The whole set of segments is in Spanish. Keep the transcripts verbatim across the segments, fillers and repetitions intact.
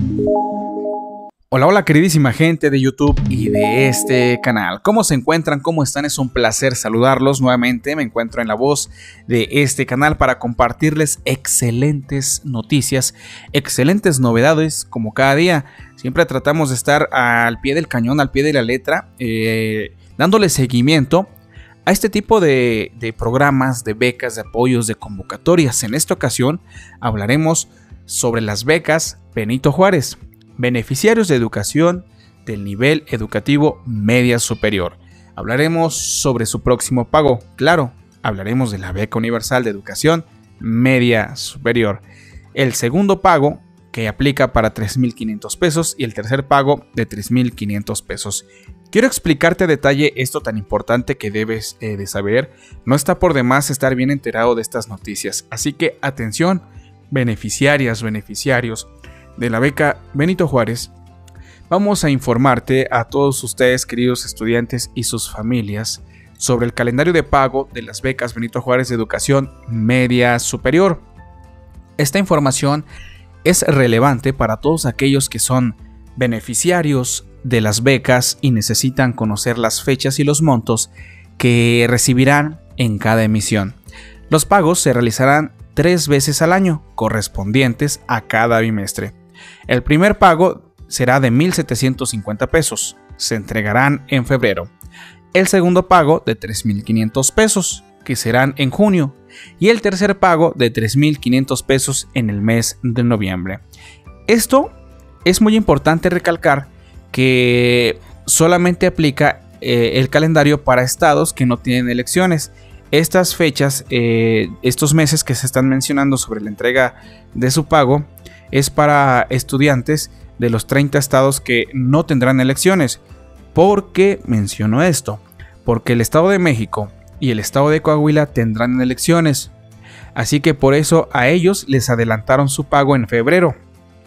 Hola, hola queridísima gente de YouTube y de este canal. ¿Cómo se encuentran? ¿Cómo están? Es un placer saludarlos nuevamente. Me encuentro en la voz de este canal para compartirles excelentes noticias, excelentes novedades como cada día. Siempre tratamos de estar al pie del cañón, al pie de la letra, eh, dándole seguimiento a este tipo de, de programas, de becas, de apoyos, de convocatorias. En esta ocasión hablaremos sobre las becas Benito Juárez. Beneficiarios de educación del nivel educativo media superior. Hablaremos sobre su próximo pago. Claro, hablaremos de la beca universal de educación media superior. El segundo pago que aplica para tres mil quinientos pesos y el tercer pago de tres mil quinientos pesos. Quiero explicarte a detalle esto tan importante que debes eh, de saber. No está por demás estar bien enterado de estas noticias. Así que atención, beneficiarias, beneficiarios de la beca Benito Juárez, vamos a informarte a todos ustedes, queridos estudiantes y sus familias, sobre el calendario de pago de las becas Benito Juárez de Educación Media Superior. Esta información es relevante para todos aquellos que son beneficiarios de las becas y necesitan conocer las fechas y los montos que recibirán en cada emisión. Los pagos se realizarán tres veces al año, correspondientes a cada bimestre. El primer pago será de mil setecientos cincuenta pesos, se entregarán en febrero. El segundo pago de tres mil quinientos pesos, que serán en junio. Y el tercer pago de tres mil quinientos pesos en el mes de noviembre. Esto es muy importante recalcar que solamente aplica eh, el calendario para estados que no tienen elecciones. Estas fechas, eh, estos meses que se están mencionando sobre la entrega de su pago, es para estudiantes de los treinta estados que no tendrán elecciones. ¿Por qué menciono esto? Porque el Estado de México y el Estado de Coahuila tendrán elecciones. Así que por eso a ellos les adelantaron su pago en febrero.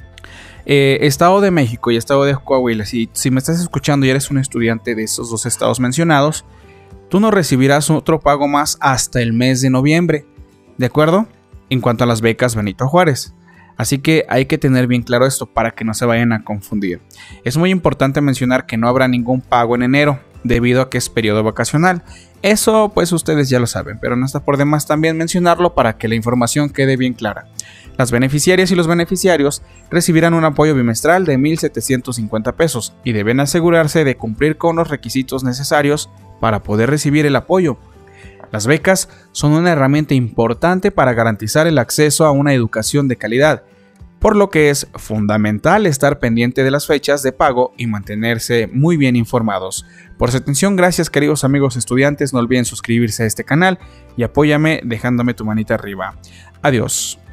Eh, Estado de México y Estado de Coahuila, si, si me estás escuchando y eres un estudiante de esos dos estados mencionados, tú no recibirás otro pago más hasta el mes de noviembre, ¿de acuerdo? En cuanto a las becas Benito Juárez. Así que hay que tener bien claro esto para que no se vayan a confundir. Es muy importante mencionar que no habrá ningún pago en enero, debido a que es periodo vacacional. Eso pues ustedes ya lo saben, pero no está por demás también mencionarlo para que la información quede bien clara. Las beneficiarias y los beneficiarios recibirán un apoyo bimestral de mil setecientos cincuenta pesos y deben asegurarse de cumplir con los requisitos necesarios para poder recibir el apoyo. Las becas son una herramienta importante para garantizar el acceso a una educación de calidad, por lo que es fundamental estar pendiente de las fechas de pago y mantenerse muy bien informados. Por su atención, gracias queridos amigos estudiantes, no olviden suscribirse a este canal y apóyame dejándome tu manita arriba. Adiós.